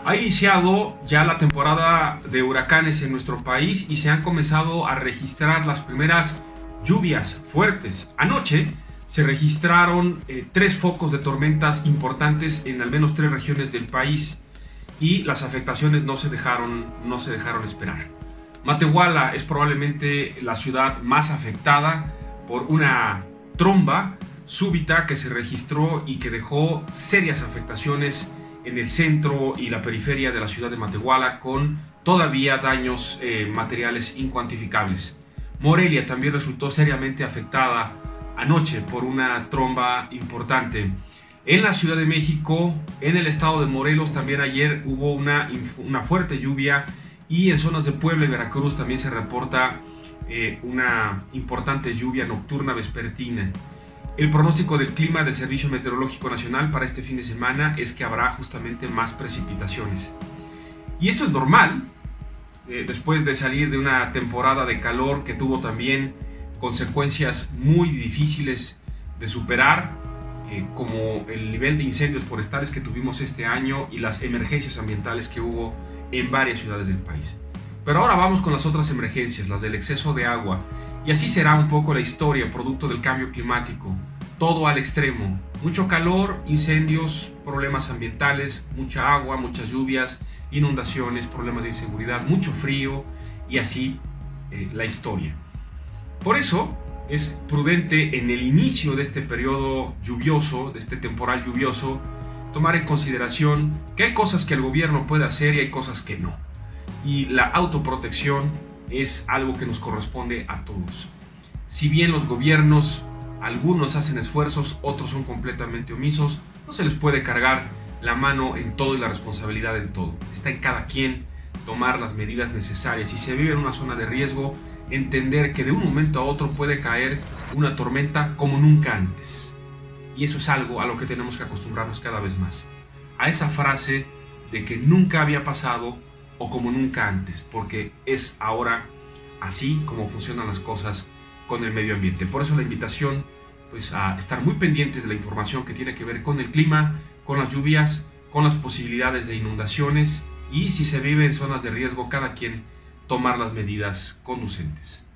Ha iniciado ya la temporada de huracanes en nuestro país y se han comenzado a registrar las primeras lluvias fuertes. Anoche se registraron 3 focos de tormentas importantes en al menos 3 regiones del país y las afectaciones no se dejaron esperar. Matehuala es probablemente la ciudad más afectada por una tromba súbita que se registró y que dejó serias afectaciones en el centro y la periferia de la ciudad de Matehuala, con todavía daños materiales incuantificables. Morelia también resultó seriamente afectada anoche por una tromba importante. En la Ciudad de México, en el estado de Morelos, también ayer hubo una fuerte lluvia, y en zonas de Puebla y Veracruz también se reporta una importante lluvia nocturna vespertina. El pronóstico del clima del Servicio Meteorológico Nacional para este fin de semana es que habrá justamente más precipitaciones. Y esto es normal, después de salir de una temporada de calor que tuvo también consecuencias muy difíciles de superar, como el nivel de incendios forestales que tuvimos este año y las emergencias ambientales que hubo en varias ciudades del país. Pero ahora vamos con las otras emergencias, las del exceso de agua. Y así será un poco la historia, producto del cambio climático. Todo al extremo. Mucho calor, incendios, problemas ambientales, mucha agua, muchas lluvias, inundaciones, problemas de inseguridad, mucho frío, y así la historia. Por eso es prudente en el inicio de este periodo lluvioso, de este temporal lluvioso, tomar en consideración que hay cosas que el gobierno puede hacer y hay cosas que no. Y la autoprotección es algo que nos corresponde a todos. Si bien los gobiernos, algunos hacen esfuerzos, otros son completamente omisos, no se les puede cargar la mano en todo y la responsabilidad en todo. Está en cada quien tomar las medidas necesarias. Si se vive en una zona de riesgo, entender que de un momento a otro puede caer una tormenta como nunca antes. Y eso es algo a lo que tenemos que acostumbrarnos cada vez más. A esa frase de que nunca había pasado o como nunca antes, porque es ahora así como funcionan las cosas con el medio ambiente. Por eso la invitación, pues, a estar muy pendientes de la información que tiene que ver con el clima, con las lluvias, con las posibilidades de inundaciones, y si se vive en zonas de riesgo, cada quien tomar las medidas conducentes.